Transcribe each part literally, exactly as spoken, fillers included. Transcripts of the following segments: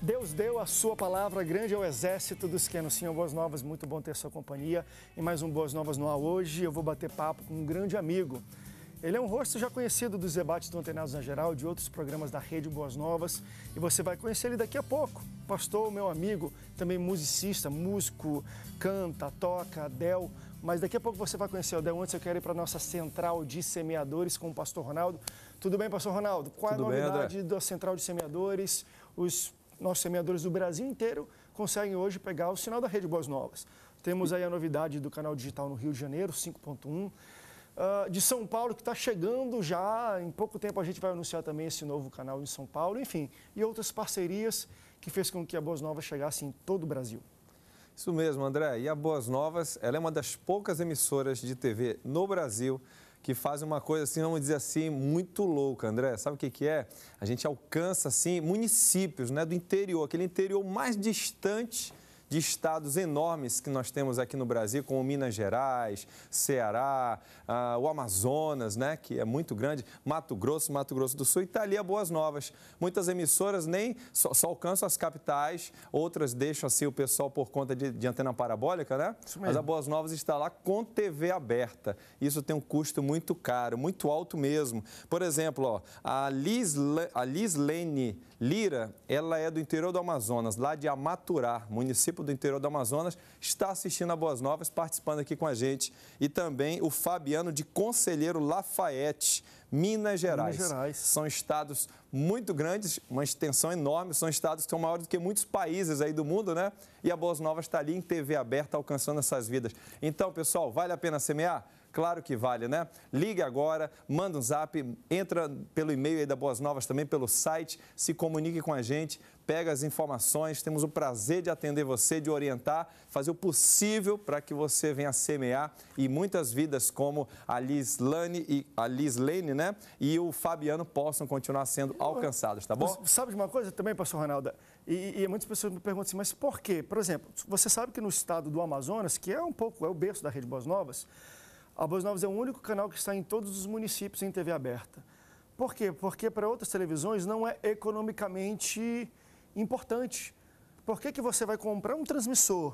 Deus deu a sua palavra, grande é o exército dos que anunciam boas novas. Muito bom ter sua companhia. E mais um Boas Novas no ar. Hoje eu vou bater papo com um grande amigo. Ele é um rosto já conhecido dos debates do Antenados na Geral, de outros programas da Rede Boas Novas. E você vai conhecer ele daqui a pouco. Pastor, meu amigo, também musicista, músico, canta, toca, Adel. Mas daqui a pouco você vai conhecer o Adel. Antes eu quero ir para a nossa central de semeadores com o pastor Ronaldo. Tudo bem, pastor Ronaldo? Qual Tudo é a bem, novidade André? da central de semeadores? Os nossos semeadores do Brasil inteiro conseguem hoje pegar o sinal da Rede Boas Novas. Temos aí a novidade do canal digital no Rio de Janeiro, cinco ponto um. Uh, de São Paulo, que está chegando já, em pouco tempo a gente vai anunciar também esse novo canal em São Paulo, enfim, e outras parcerias que fez com que a Boas Novas chegasse em todo o Brasil. Isso mesmo, André. E a Boas Novas, ela é uma das poucas emissoras de T V no Brasil que faz uma coisa assim, vamos dizer assim, muito louca, André. Sabe o que que é? A gente alcança, assim, municípios, né, do interior, aquele interior mais distante de estados enormes que nós temos aqui no Brasil, como Minas Gerais, Ceará, ah, o Amazonas, né, que é muito grande, Mato Grosso, Mato Grosso do Sul, e está ali a Boas Novas. Muitas emissoras nem só, só alcançam as capitais, outras deixam assim o pessoal por conta de, de antena parabólica, né? Mas a Boas Novas está lá com T V aberta. Isso tem um custo muito caro, muito alto mesmo. Por exemplo, ó, a Liz, a Lislene Lira, ela é do interior do Amazonas, lá de Amaturá, município do interior do Amazonas, está assistindo a Boas Novas, participando aqui com a gente. E também o Fabiano de Conselheiro Lafayette, Minas Gerais. Minas Gerais. São estados muito grandes, uma extensão enorme, são estados que são maiores do que muitos países aí do mundo, né? E a Boas Novas está ali em T V aberta, alcançando essas vidas. Então, pessoal, vale a pena semear? Claro que vale, né? Ligue agora, manda um zap, entra pelo e-mail aí da Boas Novas, também pelo site, se comunique com a gente, pega as informações, temos o prazer de atender você, de orientar, fazer o possível para que você venha semear e muitas vidas como a Lislane e a Lislene, né? E o Fabiano possam continuar sendo alcançadas, tá bom? Sabe de uma coisa também, pastor Ronaldo? E, e muitas pessoas me perguntam assim, mas por quê? Por exemplo, você sabe que no estado do Amazonas, que é um pouco, é o berço da Rede Boas Novas, a Boas Novas é o único canal que está em todos os municípios em T V aberta. Por quê? Porque para outras televisões não é economicamente importante. Por que que você vai comprar um transmissor,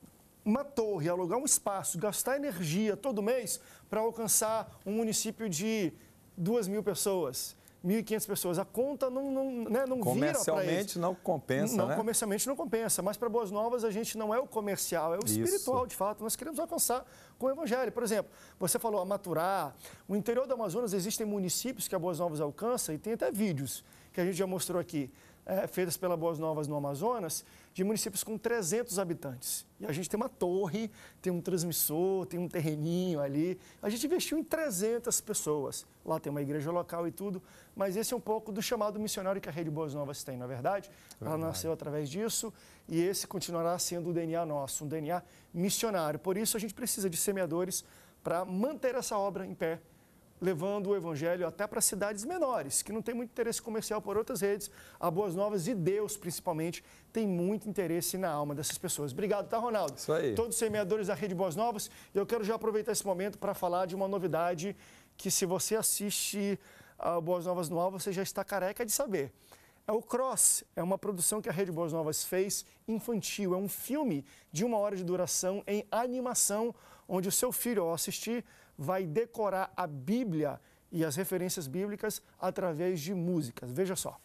uma torre, alugar um espaço, gastar energia todo mês para alcançar um município de duas mil pessoas, mil e quinhentas pessoas? A conta não, não, né, não vira para eles. Comercialmente não compensa, não, né? Comercialmente não compensa, mas para Boas Novas a gente não é o comercial, é o espiritual, Isso. de fato. Nós queremos alcançar com o Evangelho. Por exemplo, você falou a Maturá, no interior do Amazonas existem municípios que a Boas Novas alcança e tem até vídeos que a gente já mostrou aqui, é, feitas pela Boas Novas no Amazonas, de municípios com trezentos habitantes. E a gente tem uma torre, tem um transmissor, tem um terreninho ali. A gente investiu em trezentas pessoas. Lá tem uma igreja local e tudo, mas esse é um pouco do chamado missionário que a Rede Boas Novas tem, não é verdade? É verdade. Ela nasceu através disso e esse continuará sendo o D N A nosso, um D N A missionário. Por isso a gente precisa de semeadores para manter essa obra em pé, levando o Evangelho até para cidades menores, que não tem muito interesse comercial por outras redes. A Boas Novas e Deus, principalmente, tem muito interesse na alma dessas pessoas. Obrigado, tá, Ronaldo? Isso aí. Todos os semeadores da Rede Boas Novas. E eu quero já aproveitar esse momento para falar de uma novidade que, se você assiste a Boas Novas no ar, você já está careca de saber. É o Cross, é uma produção que a Rede Boas Novas fez infantil. É um filme de uma hora de duração em animação, onde o seu filho, ao assistir, vai decorar a Bíblia e as referências bíblicas através de músicas. Veja só.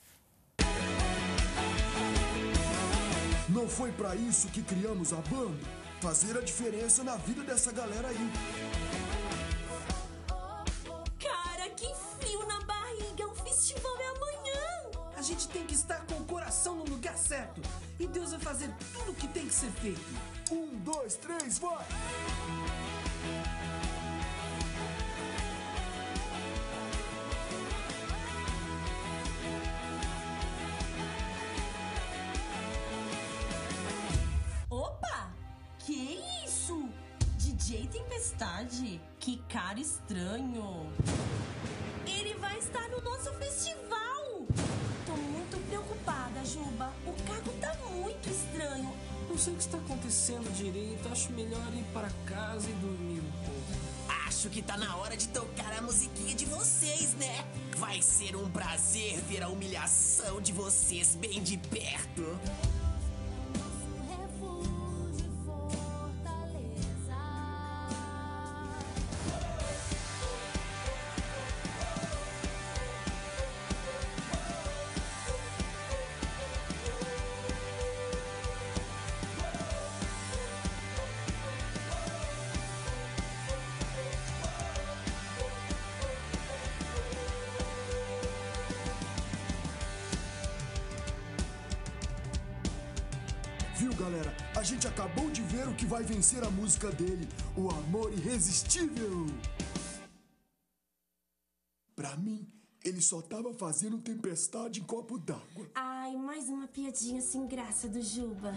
Não foi pra isso que criamos a banda? Fazer a diferença na vida dessa galera aí. Cara, que frio na barriga! O festival é amanhã! A gente tem que estar com o coração no lugar certo. E Deus vai fazer tudo o que tem que ser feito. Um, dois, três, vai! Opa! Que isso? D J Tempestade? Que cara estranho! Ele vai estar no nosso festival! Tô muito preocupada, Juba. O carro tá muito estranho. Não sei o que está acontecendo direito. Acho melhor ir para casa e dormir um pouco. Acho que tá na hora de tocar a musiquinha de vocês, né? Vai Vai ser um prazer ver a humilhação de vocês bem de perto. Viu, galera? A gente acabou de ver o que vai vencer a música dele, O Amor Irresistível. Pra mim, ele só tava fazendo tempestade em copo d'água. Ai, mais uma piadinha sem graça do Juba.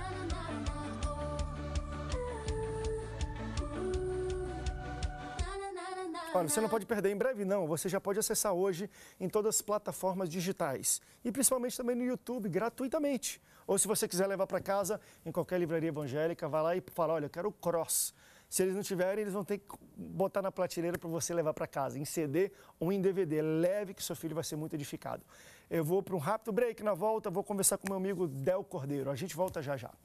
Olha, você não pode perder em breve, não. Você já pode acessar hoje em todas as plataformas digitais. E principalmente também no YouTube, gratuitamente. Ou se você quiser levar para casa, em qualquer livraria evangélica, vai lá e fala, olha, eu quero o Cross. Se eles não tiverem, eles vão ter que botar na prateleira para você levar para casa, em C D ou em D V D. Leve que seu filho vai ser muito edificado. Eu vou para um rápido break. Na volta, vou conversar com meu amigo Del Cordeiro. A gente volta já já.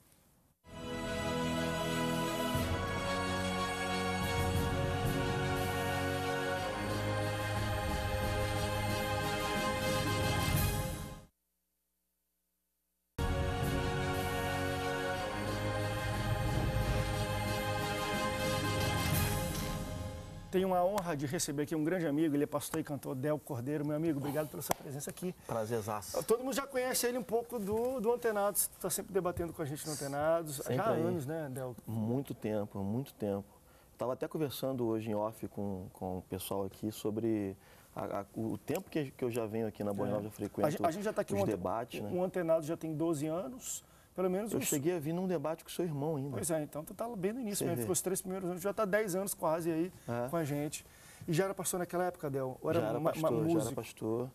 Tenho uma honra de receber aqui um grande amigo, ele é pastor e cantor, Del Cordeiro. Meu amigo, obrigado pela sua presença aqui. Prazerzaço. Todo mundo já conhece ele um pouco do, do Antenados, está sempre debatendo com a gente no Antenados, Sempre já há aí. anos, né, Del? Muito tempo, muito tempo. Estava até conversando hoje em off com, com o pessoal aqui sobre a, a, o tempo que, que eu já venho aqui na Boa Nova, já frequento A gente, a gente já está aqui, os um, debates, né? um Antenados já tem doze anos, pelo menos Eu uns... cheguei a vir num debate com seu irmão ainda. Pois é, então tu está bem no início, Você né? vê. Ficou os três primeiros anos, já está dez anos quase aí É. com a gente. E já era pastor naquela época, Del? Ou era, já era ma- pastor, ma- já músico? era pastor.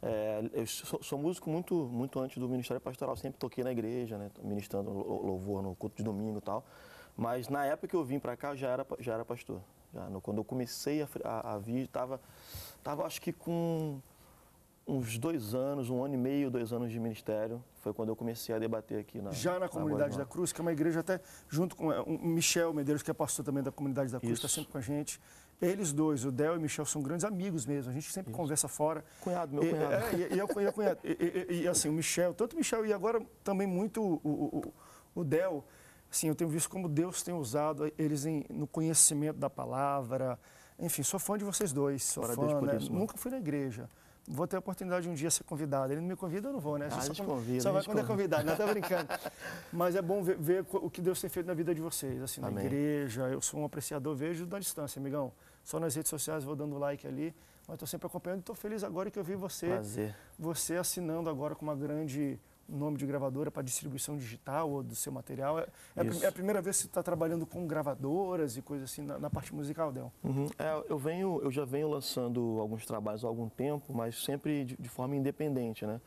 É, eu sou, sou músico muito, muito antes do ministério pastoral, sempre toquei na igreja, né, ministrando lou- louvor no culto de domingo e tal. Mas na época que eu vim para cá, eu já era, pa- já era pastor. Já, no- quando eu comecei a, fre- a, a vir, estava, tava, acho que com uns dois anos, um ano e meio, dois anos de ministério. Foi quando eu comecei a debater aqui na Já na Comunidade da Cruz, que é uma igreja até junto com é, o Michel Medeiros, que é pastor também da Comunidade da Cruz, está Isso. sempre com a gente. Eles dois, o Del e o Michel, são grandes amigos mesmo. A gente sempre conversa fora. Cunhado, meu E- cunhado. É, e, e, eu, e, eu cunhado. E, e- e, assim, o Michel, tanto o Michel e agora também muito o, o, o, o Del, assim, eu tenho visto como Deus tem usado eles em, no conhecimento da palavra. Enfim, sou fã de vocês dois, sou Glória a fã, Deus por né? isso, mano. Nunca fui na igreja. Vou ter a oportunidade de um dia de ser convidado. Ele não me convida, eu não vou, né? Ah, a só gente quando- convida, só a vai gente quando é convida. convidado, não tá brincando. Mas é bom ver, ver o que Deus tem feito na vida de vocês, assim, na Amém. igreja. Eu sou um apreciador, vejo da distância, amigão. Só nas redes sociais vou dando like ali, mas estou sempre acompanhando. Estou feliz agora que eu vi você, Prazer. você assinando agora com uma grande nome de gravadora para distribuição digital ou do seu material. É, é a prim- Isso. é a primeira vez que você está trabalhando com gravadoras e coisas assim na, na parte musical, Del? Uhum. É, eu, venho, eu já venho lançando alguns trabalhos há algum tempo, mas sempre de, de forma independente, né?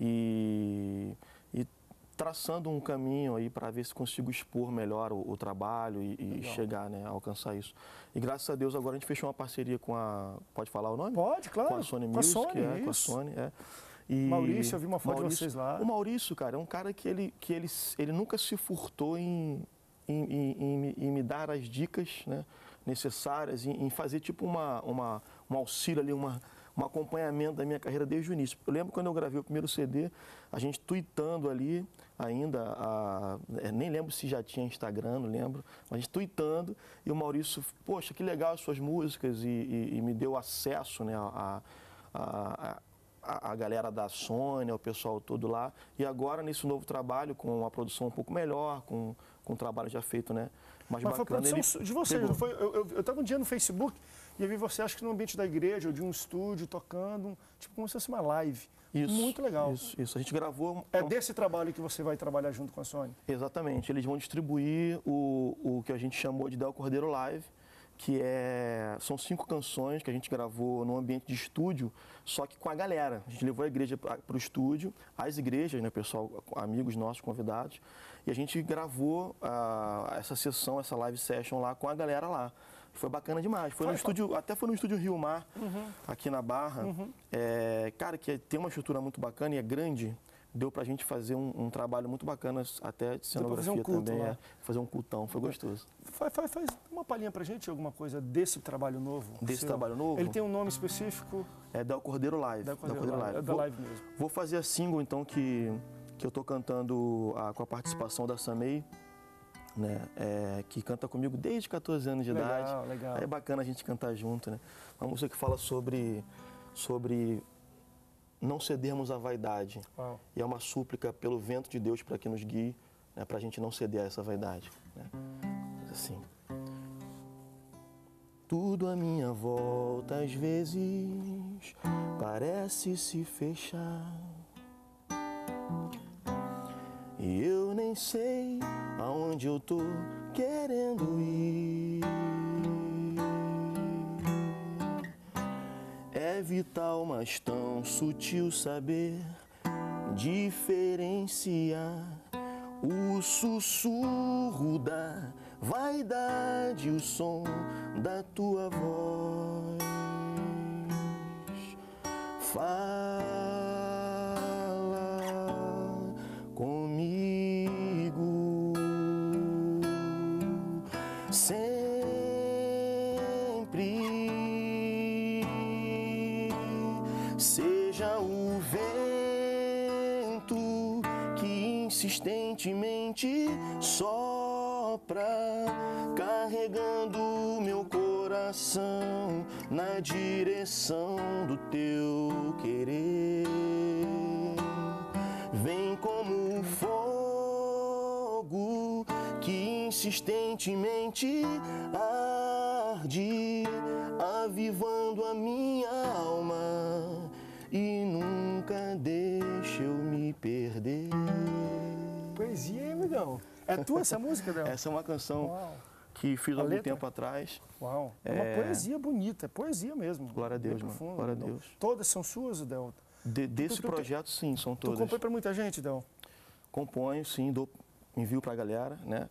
E, e traçando um caminho aí para ver se consigo expor melhor o, o trabalho e, e chegar, né, a alcançar isso. E graças a Deus agora a gente fechou uma parceria com a... Pode falar o nome? Pode, claro. Com a Sony Com a Music, Sony, é, com a isso. Sony, é. E Maurício, eu vi uma foto de vocês lá. O Maurício, cara, é um cara que ele, que ele, ele nunca se furtou em, em, em, em me- em me dar as dicas, né, necessárias, em, em fazer tipo uma, uma, um auxílio ali, uma, um acompanhamento da minha carreira desde o início. Eu lembro quando eu gravei o primeiro C D, a gente tweetando ali ainda, a, é, nem lembro se já tinha Instagram, não lembro, mas a gente tweetando, e o Maurício, poxa, que legal as suas músicas, e, e- e me deu acesso, né, a, a, a a, a galera da Sony, o pessoal todo lá. E agora, nesse novo trabalho, com uma produção um pouco melhor, com, com um trabalho já feito, né, mais Mas foi bacana. produção ele de vocês, pegou. não foi? Eu estava um dia no Facebook e eu vi você, acho que no ambiente da igreja ou de um estúdio, tocando, um- tipo como se fosse uma live. Isso, Muito legal. Isso, isso. A gente gravou... É desse trabalho que você vai trabalhar junto com a Sony? Exatamente. Eles vão distribuir o, o que a gente chamou de Del Cordeiro Live, que é, são cinco canções que a gente gravou num ambiente de estúdio, só que com a galera. A gente levou a igreja para o estúdio, as igrejas, né, pessoal, amigos nossos, convidados, e a gente gravou ah, essa sessão, essa live session lá com a galera lá. Foi bacana demais. Foi Foi, no foi. estúdio, até foi no estúdio Rio Mar, aqui na Barra. É, cara, que tem uma estrutura muito bacana e é grande. Deu pra gente fazer um, um trabalho muito bacana, até de Deu pra fazer cenografia um culto também. lá. É, fazer um cultão, foi gostoso. Faz, faz, faz uma palhinha pra gente, alguma coisa desse trabalho novo. Desse seu. trabalho novo? Ele tem um nome específico? É Del Cordeiro Live. Da Del Cordeiro Cordeiro Live, é da Vou- live mesmo. Vou fazer a single, então, que, que eu tô cantando ah, com a participação da Samei, né? É, que canta comigo desde catorze anos de Legal, idade. legal. Aí é bacana a gente cantar junto, né? Uma música que fala sobre, sobre não cedermos à vaidade. Uau. E é uma súplica pelo vento de Deus para que nos guie, né? Para a gente não ceder a essa vaidade. Né? Mas assim. Tudo à minha volta às vezes parece se fechar. E eu nem sei aonde eu tô querendo ir. É vital, mas tão sutil saber diferenciar o sussurro da vaidade, o som da tua voz. Fala comigo sempre, seja o vento que insistentemente sopra, carregando meu coração na direção do teu querer. Vem como fogo que insistentemente arde, avivando a minha alma e nunca deixa eu me perder. Poesia, hein, amigão? É tua essa música, Del? Essa é uma canção Uau. que fiz A algum letra? tempo atrás. Uau. É uma É. poesia bonita, é poesia mesmo. Glória a Deus, Bem mano. profundo, Glória a Del. Deus. Todas são suas, Del? De- desse tu- tu- projeto, sim, são Tu todas. compõe pra muita gente, Del? Componho, sim, dou, envio pra galera, né?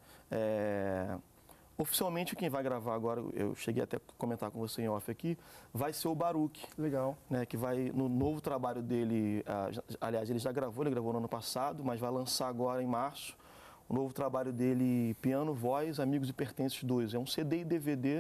É, oficialmente, quem vai gravar agora, eu cheguei até a comentar com você em off aqui, vai ser o Baruch, Legal. né? Que vai, no novo trabalho dele, ah, já- aliás, ele já gravou, ele gravou no ano passado, mas vai lançar agora em março, o novo trabalho dele, Piano, Voz, Amigos e Pertences dois. É um C D e D V D.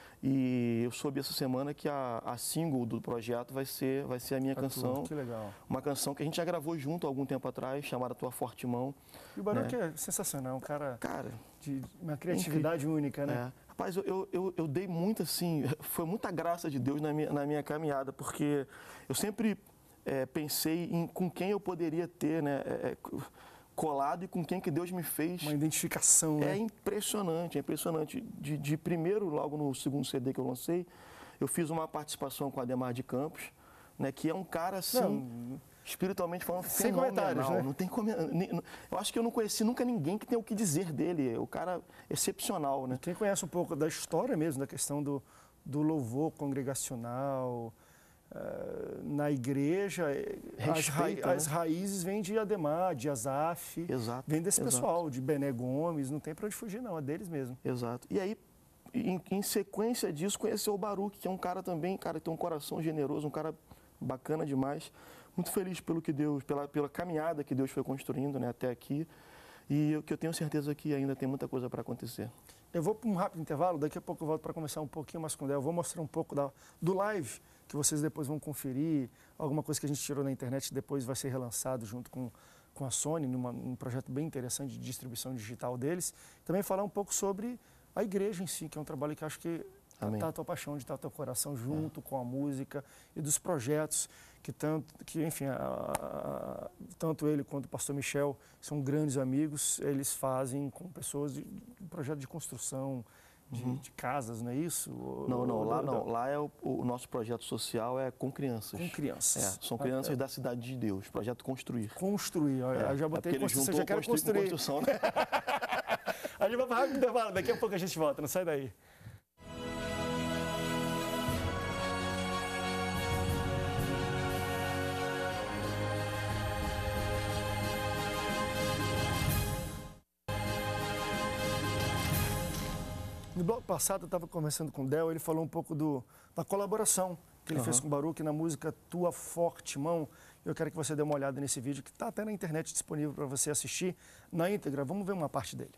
E eu soube essa semana que a, a single do projeto vai ser, vai ser a minha A tua, canção. Que legal. Uma canção que a gente já gravou junto há algum tempo atrás, chamada Tua Forte Mão. E o Baruch é sensacional, é um cara Cara, de uma criatividade única, né? é. Rapaz, eu, eu, eu, eu dei muito assim, foi muita graça de Deus na minha, na minha caminhada, porque eu sempre é, pensei em com quem eu poderia ter, né, é, colado e com quem que Deus me fez. Uma identificação, né? É impressionante, é impressionante. De, de primeiro, logo no segundo C D que eu lancei, eu fiz uma participação com a Ademar de Campos, né, que é um cara assim, Não, espiritualmente falando, sem fenomenal. comentários, né? Não tem come- ni- Eu acho que eu não conheci nunca ninguém que tenha o que dizer dele. O cara excepcional, né? Quem conhece um pouco da história mesmo, da questão do, do louvor congregacional eh, na igreja, eh, as, ra- Respeita, as né? raízes vêm de Ademar, de Asaf, Exato, vem desse exato. pessoal, de Bené Gomes, não tem para onde fugir não, é deles mesmo. Exato. E aí, em, em sequência disso, conheceu o Baruch, que é um cara também, cara, que tem um coração generoso, um cara bacana demais. Muito feliz pelo que Deus, pela, pela caminhada que Deus foi construindo, né, até aqui. E eu, que eu tenho certeza que ainda tem muita coisa para acontecer. Eu vou para um rápido intervalo, daqui a pouco eu volto para conversar um pouquinho mais com o Del. Eu vou mostrar um pouco da, do live, que vocês depois vão conferir, alguma coisa que a gente tirou na internet que depois vai ser relançado junto com, com a Sony, numa, num projeto bem interessante de distribuição digital deles. Também falar um pouco sobre a igreja em si, que é um trabalho que eu acho que Amém. está a tua paixão, de estar o teu coração junto é. com a música e dos projetos que tanto, que enfim, a, a, tanto ele quanto o pastor Michel são grandes amigos, eles fazem com pessoas de, de projeto de construção, de, uhum. de casas, não é isso? Não, não, lá não. Lá é o, o nosso projeto social é com crianças. Com crianças. É, são crianças ah, é. da cidade de Deus, projeto Construir. Construir, ó, é, eu já botei é construção, já quero construir. construir. Né? A gente vai para rápido intervalo, daqui a pouco a gente volta, não sai daí. No bloco passado, eu estava conversando com o Del, ele falou um pouco do, da colaboração que ele uhum. fez com o Baruch na música Tua Forte Mão. Eu quero que você dê uma olhada nesse vídeo, que está até na internet disponível para você assistir na íntegra. Vamos ver uma parte dele.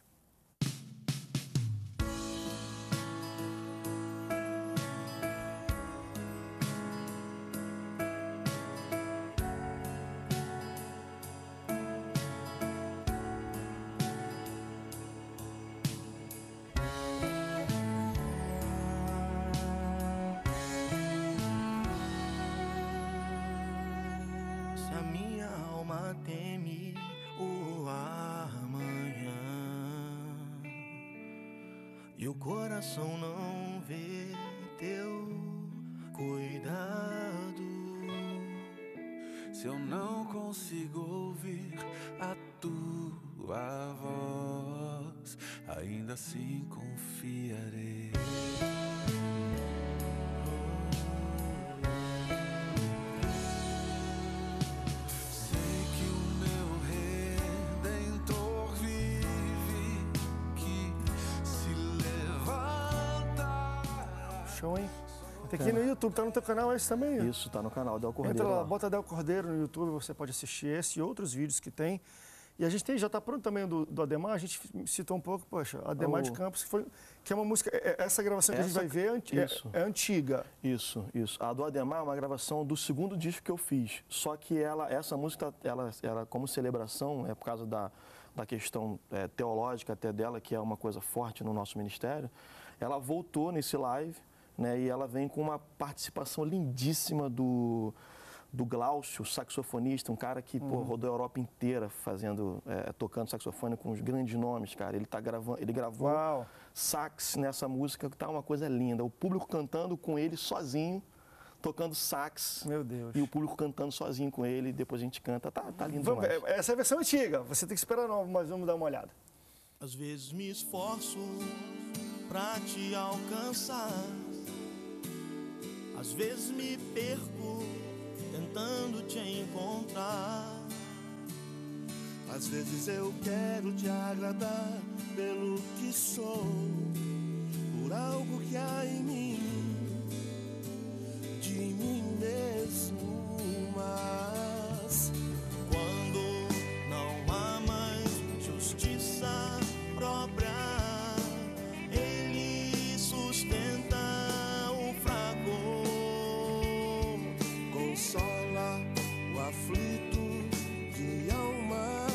E o coração não vê teu cuidado. Se eu não consigo ouvir a tua voz, ainda assim confiarei. Hein? Tem aqui é. no YouTube, tá no teu canal esse também? Isso, tá no canal Del Cordeiro. Entra lá, bota Del Cordeiro no YouTube, você pode assistir esse e outros vídeos que tem. E a gente tem, já tá pronto também do, do Ademar, a gente citou um pouco, poxa, Ademar oh. de Campos, que, foi, que é uma música, essa gravação que essa, a gente vai ver é, isso. É, é antiga. Isso, isso. A do Ademar é uma gravação do segundo disco que eu fiz, só que ela, essa música, ela, ela como celebração, é por causa da, da questão é, teológica até dela, que é uma coisa forte no nosso ministério, ela voltou nesse live, né, e ela vem com uma participação lindíssima do, do Glaucio, saxofonista, um cara que uhum. pô, rodou a Europa inteira fazendo, é, tocando saxofone com os grandes nomes, cara. Ele, tá gravando, ele gravou Uau. sax nessa música, que tá uma coisa linda. O público cantando com ele sozinho, tocando sax. Meu Deus. E o público cantando sozinho com ele, e depois a gente canta. Tá, tá lindo vamos, demais. Essa é a versão antiga, você tem que esperar nova, mas vamos dar uma olhada. Às vezes me esforço pra te alcançar, às vezes me perco tentando te encontrar. Às vezes eu quero te agradar pelo que sou, por algo que há em mim, de mim mesmo. Mas quando não há mais justiça própria, Ele sustenta o fraco, consola o aflito de alma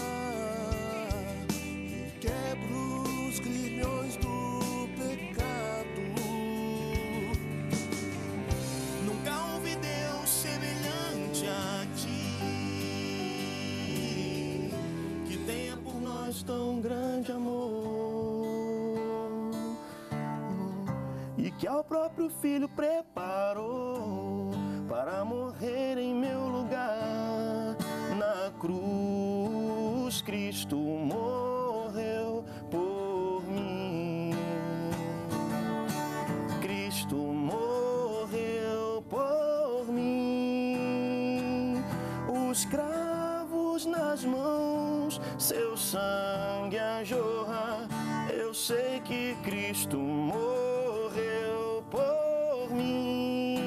e quebra os grilhões do pecado. Nunca houve Deus semelhante a ti, que tenha por nós tão grande amor, e que ao próprio Filho preparou para morrer em meu lugar. Na cruz Cristo morreu por mim. Cristo morreu por mim. Os cravos nas mãos, seu sangue a jorrar. Eu sei que Cristo morreu por mim.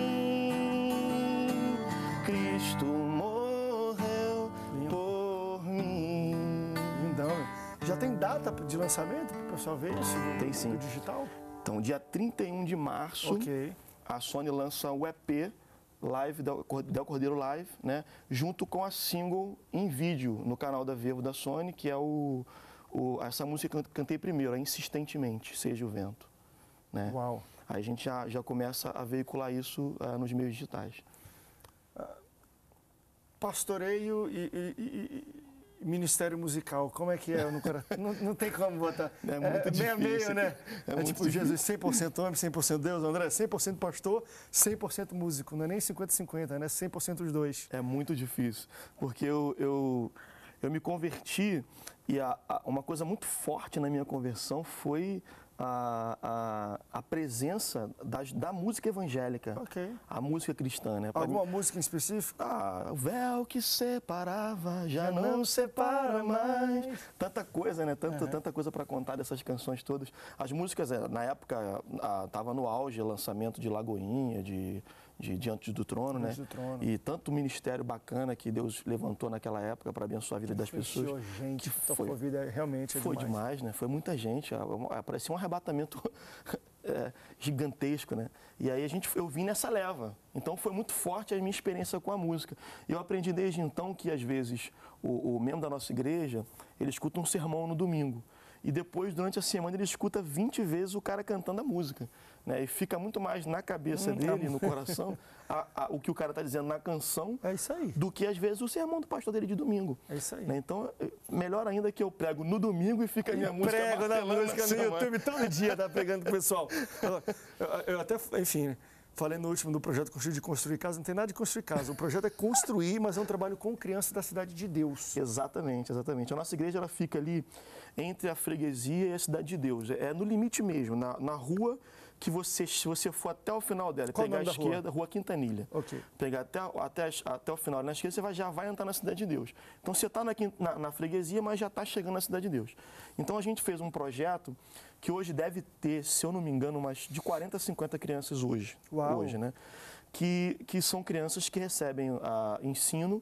Cristo morreu por mim. Lindão. Já tem data de lançamento para o pessoal ver isso? Do, tem sim. Do digital? Então, dia trinta e um de março, okay. a Sony lança o E P Live, Del Cordeiro Live, né? Junto com a single em vídeo no canal da Vevo da Sony, que é o, o essa música que eu cantei primeiro, é Insistentemente, Seja o Vento. Né? Uau. Aí a gente já, já começa a veicular isso uh, nos meios digitais. Uh, pastoreio e, e, e, e ministério musical, como é que é? No não, não tem como botar. É muito é, difícil. Meio a meio, né? É, é muito tipo difícil. Jesus, cem por cento homem, cem por cento Deus. André, cem por cento pastor, cem por cento músico. Não é nem cinquenta a cinquenta, né? cem por cento os dois. É muito difícil, porque eu, eu, eu me converti e a, a, uma coisa muito forte na minha conversão foi a, a, a presença da, da música evangélica, Ok. a música cristã, né? Pra Alguma mim- música em específico? Ah, o véu que separava já, Já não, não separa separa mais. mais. Tanta coisa, né? Tanta, tanta coisa para contar dessas canções todas. As músicas, eh, na época, ah, tava no auge o lançamento de Lagoinha, de, de Diante do Trono, né? Diante do Trono. E tanto ministério bacana que Deus levantou naquela época para abençoar a vida das pessoas. Influenciou gente, que tocou foi- a vida, realmente é Foi demais. demais, né? Foi muita gente. ah, ah, Parecia um arrebatamento é, gigantesco, né? E aí a gente, eu vim nessa leva. Então foi muito forte a minha experiência com a música. Eu aprendi desde então que às vezes o, o membro da nossa igreja ele escuta um sermão no domingo e depois durante a semana ele escuta vinte vezes o cara cantando a música, né? E fica muito mais na cabeça Hum, dele, tá. no coração, a- a- o que o cara está dizendo na canção. É isso aí. Do que às vezes o sermão do pastor dele de domingo. É isso aí. Né? Então, é melhor ainda que eu prego no domingo e fica a minha música Prego na martelando música no semana. YouTube todo dia, tá pegando com o pessoal. Eu, eu- eu até, enfim, falei no último do projeto Construir de Construir Casa, não tem nada de construir casa. O projeto é construir, mas é um trabalho com crianças da cidade de Deus. Exatamente, exatamente. A nossa igreja ela fica ali entre a freguesia e a cidade de Deus. É no limite mesmo, na, na rua que você, se você for até o final dela, Qual o pegar nome a da rua? esquerda, rua Quintanilha. Ok. Pegar até, até, as- até o final na esquerda, você vai, já vai entrar na cidade de Deus. Então você está na, quin- na, na freguesia, mas já está chegando na cidade de Deus. Então a gente fez um projeto que hoje deve ter, se eu não me engano, umas de quarenta a cinquenta crianças hoje. Uau. Hoje, né? Que, que são crianças que recebem ah, ensino.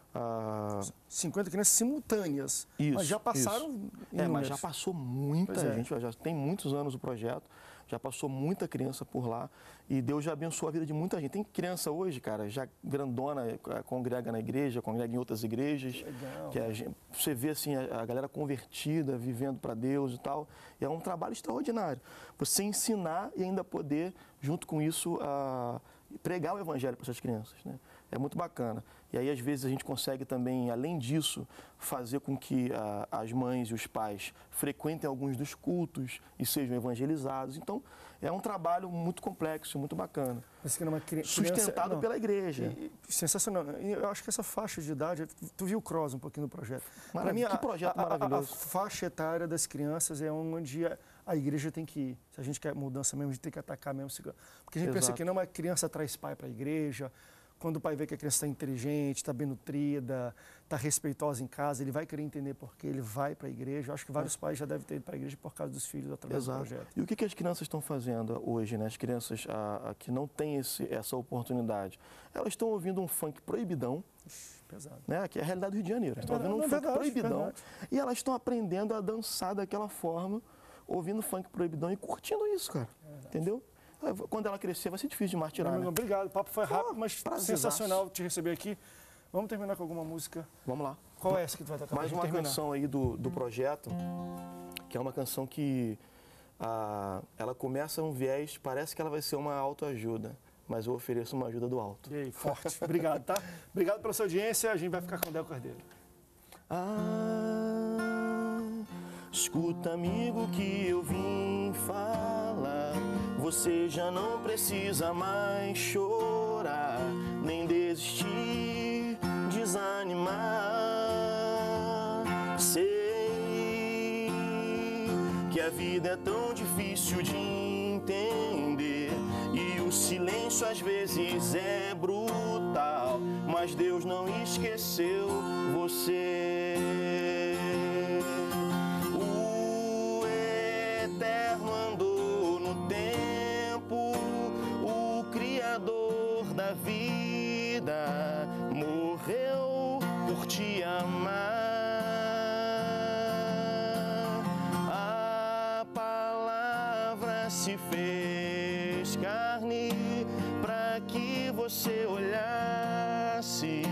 ah, cinquenta crianças simultâneas. Isso, Mas já passaram isso. É, mas inúmeras. já passou muita Pois é. gente, já tem muitos anos o projeto, já passou muita criança por lá e Deus já abençoou a vida de muita gente. Tem criança hoje, cara, já grandona, eh, congrega na igreja, congrega em outras igrejas. Legal. Que a gente- você vê assim a, a galera convertida, vivendo para Deus e tal. E é um trabalho extraordinário. Você ensinar e ainda poder, junto com isso, ah, pregar o evangelho para essas crianças, né? É muito bacana. E aí, às vezes, a gente consegue também, além disso, fazer com que ah, as mães e os pais frequentem alguns dos cultos e sejam evangelizados. Então, é um trabalho muito complexo, muito bacana. Mas que era uma cri- Sustentado criança- não. pela igreja. E- e- sensacional. E eu acho que essa faixa de idade, tu viu o Cross um pouquinho no projeto. Pra Maravilha, mim, que a- projeto a, a- maravilhoso. A faixa etária das crianças é onde a, a igreja tem que ir. Se a gente quer mudança mesmo, a gente tem que atacar mesmo. Porque a gente pensa Exato. que não, uma criança traz pai para a igreja. Quando o pai vê que a criança está inteligente, está bem nutrida, está respeitosa em casa, ele vai querer entender por que ele vai para a igreja. Eu acho que vários pais já devem ter ido para a igreja por causa dos filhos através Exato. do projeto. E o que, que as crianças estão fazendo hoje, né? As crianças ah, ah, que não têm esse, essa oportunidade, elas estão ouvindo um funk proibidão, Ixi, pesado. né? Que é a realidade do Rio de Janeiro. Estão ouvindo um É funk verdade, proibidão verdade. e elas estão aprendendo a dançar daquela forma, ouvindo funk proibidão e curtindo isso, cara. Entendeu? Ah, Quando ela crescer, vai ser difícil de martirar, Meu né? amigo, obrigado. O papo foi Pô, rápido, mas prazerzaço. sensacional te receber aqui. Vamos terminar com alguma música. Vamos lá. Qual é essa que tu vai tocar? Mais pra uma gente terminar? canção aí do, do projeto, que é uma canção que ah, ela começa um viés, parece que ela vai ser uma autoajuda, mas eu ofereço uma ajuda do alto. E aí, forte. Obrigado, tá? Obrigado pela sua audiência. A gente vai ficar com o Del Cordeiro. Ah, escuta, amigo, que eu vim falar. Você já não precisa mais chorar, nem desistir, desanimar. Sei que a vida é tão difícil de entender e o silêncio às vezes é brutal, mas Deus não esqueceu você. O Eterno andou no tempo, o Criador da vida morreu por te amar. A palavra se fez carne para que você olhasse